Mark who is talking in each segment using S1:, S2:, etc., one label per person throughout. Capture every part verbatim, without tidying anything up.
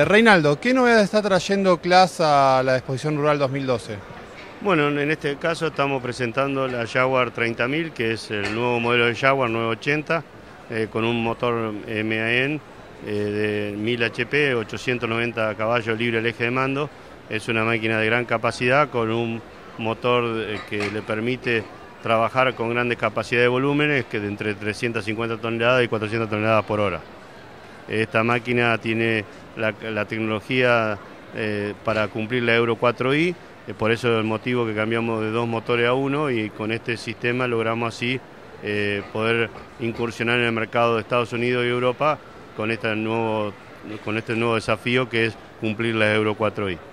S1: Eh, Reinaldo, ¿qué novedades está trayendo Claas a la Exposición Rural dos mil doce?
S2: Bueno, en este caso estamos presentando la Jaguar treinta mil, que es el nuevo modelo de Jaguar nueve ochenta, eh, con un motor M A N eh, de mil H P, ochocientos noventa caballos libre el eje de mando. Es una máquina de gran capacidad con un motor eh, que le permite trabajar con grandes capacidades de volúmenes, que de entre trescientas cincuenta toneladas y cuatrocientas toneladas por hora. Esta máquina tiene la, la tecnología eh, para cumplir la Euro cuatro i, eh, por eso es el motivo que cambiamos de dos motores a uno, y con este sistema logramos así eh, poder incursionar en el mercado de Estados Unidos y Europa con este nuevo, con este nuevo desafío que es cumplir la Euro cuatro i.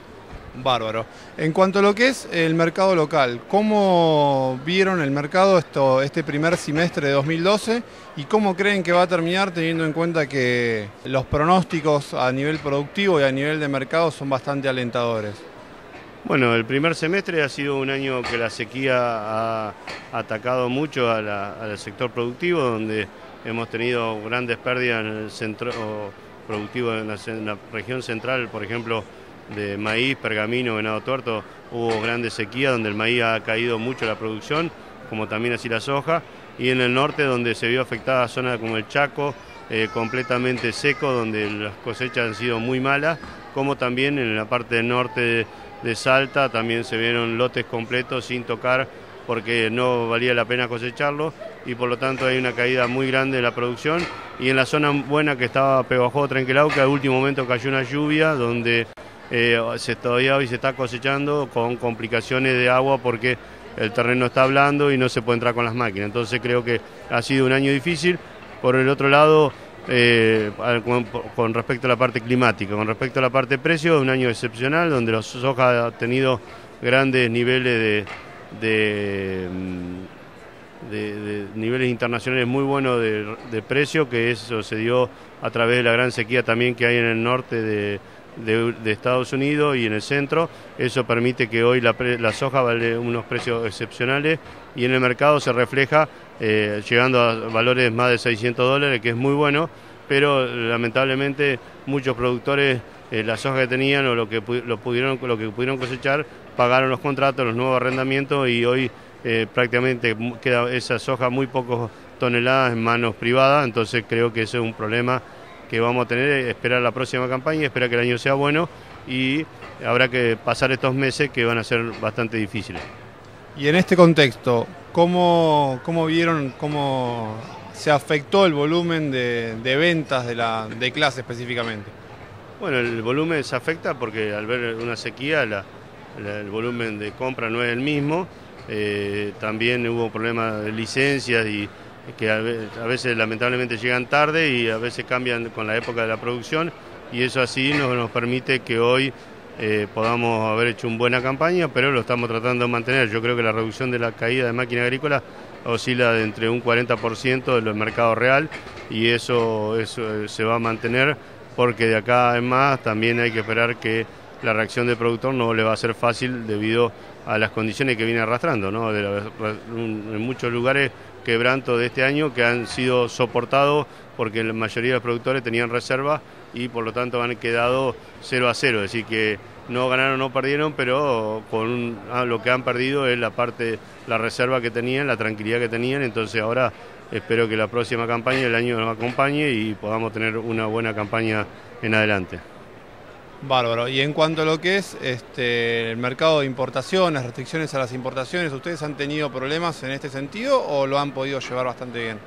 S1: Bárbaro. En cuanto a lo que es el mercado local, ¿cómo vieron el mercado esto, este primer semestre de dos mil doce y cómo creen que va a terminar, teniendo en cuenta que los pronósticos a nivel productivo y a nivel de mercado son bastante alentadores?
S2: Bueno, el primer semestre ha sido un año que la sequía ha atacado mucho a la, al sector productivo, donde hemos tenido grandes pérdidas en el centro productivo en la, en la región central, por ejemplo, de maíz, pergamino, venado tuerto. Hubo grandes sequías donde el maíz ha caído mucho la producción, como también así la soja, y en el norte donde se vio afectada zonas como el Chaco, eh, completamente seco, donde las cosechas han sido muy malas, como también en la parte del norte de, de Salta también se vieron lotes completos sin tocar porque no valía la pena cosecharlo, y por lo tanto hay una caída muy grande de la producción. Y en la zona buena que estaba Pehuajó, Trenquelauquen, al último momento cayó una lluvia donde Eh, se, todavía hoy se está cosechando con complicaciones de agua porque el terreno está blando y no se puede entrar con las máquinas. Entonces creo que ha sido un año difícil. Por el otro lado, eh, con, con respecto a la parte climática, con respecto a la parte de precio, es un año excepcional donde la soja ha tenido grandes niveles de, de, de, de niveles internacionales muy buenos de, de precio, que eso se dio a través de la gran sequía también que hay en el norte de De, de Estados Unidos y en el centro. Eso permite que hoy la, la soja vale unos precios excepcionales y en el mercado se refleja eh, llegando a valores más de seiscientos dólares, que es muy bueno, pero lamentablemente muchos productores eh, la soja que tenían o lo que, lo pudieron, lo que pudieron cosechar pagaron los contratos, los nuevos arrendamientos, y hoy eh, prácticamente queda esa soja muy pocas toneladas en manos privadas. Entonces creo que ese es un problema que vamos a tener, esperar la próxima campaña, esperar que el año sea bueno, y habrá que pasar estos meses que van a ser bastante difíciles.
S1: Y en este contexto, ¿cómo, cómo vieron cómo se afectó el volumen de, de ventas de, la, de Claas específicamente?
S2: Bueno, el volumen se afecta porque al ver una sequía la, la, el volumen de compra no es el mismo. Eh, también hubo problemas de licencias y que a veces lamentablemente llegan tarde y a veces cambian con la época de la producción, y eso así nos, nos permite que hoy eh, podamos haber hecho una buena campaña, pero lo estamos tratando de mantener. Yo creo que la reducción de la caída de máquina agrícola oscila de entre un cuarenta por ciento del mercado real, y eso, eso se va a mantener porque de acá en más también hay que esperar que la reacción del productor no le va a ser fácil debido a las condiciones que viene arrastrando, ¿no? De la, en muchos lugares quebranto de este año que han sido soportados porque la mayoría de los productores tenían reservas y por lo tanto han quedado cero a cero, es decir que no ganaron, no perdieron, pero con un, ah, lo que han perdido es la parte, la reserva que tenían, la tranquilidad que tenían. Entonces ahora espero que la próxima campaña del año nos acompañe y podamos tener una buena campaña en adelante.
S1: Bárbaro. Y en cuanto a lo que es este, el mercado de importaciones, restricciones a las importaciones, ¿ustedes han tenido problemas en este sentido o lo han podido llevar bastante bien?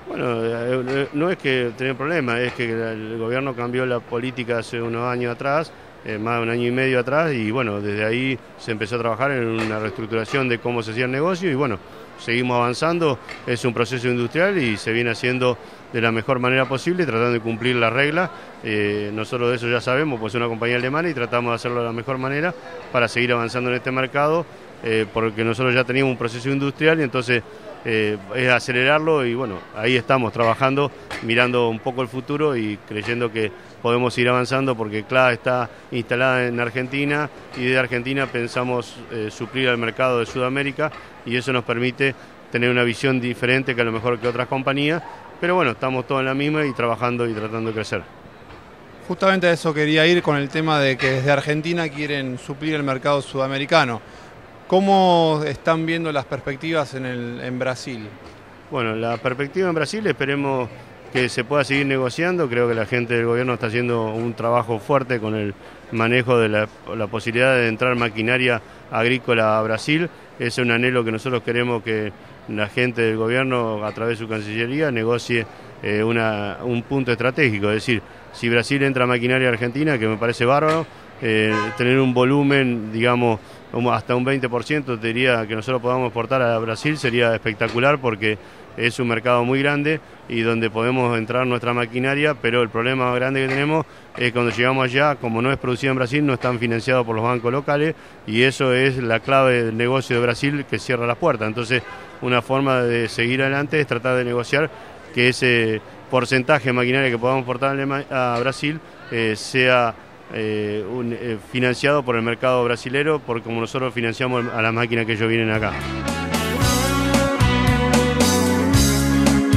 S2: Bueno, no es que tener problemas, es que el gobierno cambió la política hace unos años atrás, eh, más de un año y medio atrás, y bueno, desde ahí se empezó a trabajar en una reestructuración de cómo se hacía el negocio, y bueno, seguimos avanzando. Es un proceso industrial y se viene haciendo de la mejor manera posible, tratando de cumplir las reglas. Eh, nosotros de eso ya sabemos, pues es una compañía alemana y tratamos de hacerlo de la mejor manera para seguir avanzando en este mercado, eh, porque nosotros ya teníamos un proceso industrial y entonces eh, es acelerarlo, y bueno, ahí estamos trabajando, mirando un poco el futuro y creyendo que podemos ir avanzando porque Claas está instalada en Argentina y desde Argentina pensamos eh, suplir al mercado de Sudamérica, y eso nos permite tener una visión diferente que a lo mejor que otras compañías, pero bueno, estamos todos en la misma y trabajando y tratando de crecer.
S1: justamente a eso quería ir con el tema de que desde Argentina quieren suplir el mercado sudamericano. ¿Cómo están viendo las perspectivas en, el, en Brasil?
S2: Bueno, la perspectiva en Brasil, esperemos que se pueda seguir negociando. Creo que la gente del gobierno está haciendo un trabajo fuerte con el manejo de la, la posibilidad de entrar maquinaria agrícola a Brasil. Es un anhelo que nosotros queremos que la gente del gobierno, a través de su Cancillería, negocie eh, una, un punto estratégico. Es decir, si Brasil entra maquinaria a Argentina, que me parece bárbaro, eh, tener un volumen, digamos, hasta un veinte por ciento, te diría, que nosotros podamos exportar a Brasil sería espectacular, porque es un mercado muy grande y donde podemos entrar nuestra maquinaria, pero el problema más grande que tenemos es cuando llegamos allá, como no es producida en Brasil, no están financiados por los bancos locales, y eso es la clave del negocio de Brasil, que cierra las puertas. Entonces, una forma de seguir adelante es tratar de negociar que ese porcentaje de maquinaria que podamos exportar a Brasil eh, sea eh, un, eh, financiado por el mercado brasilero, por como nosotros financiamos a las máquinas que ellos vienen acá.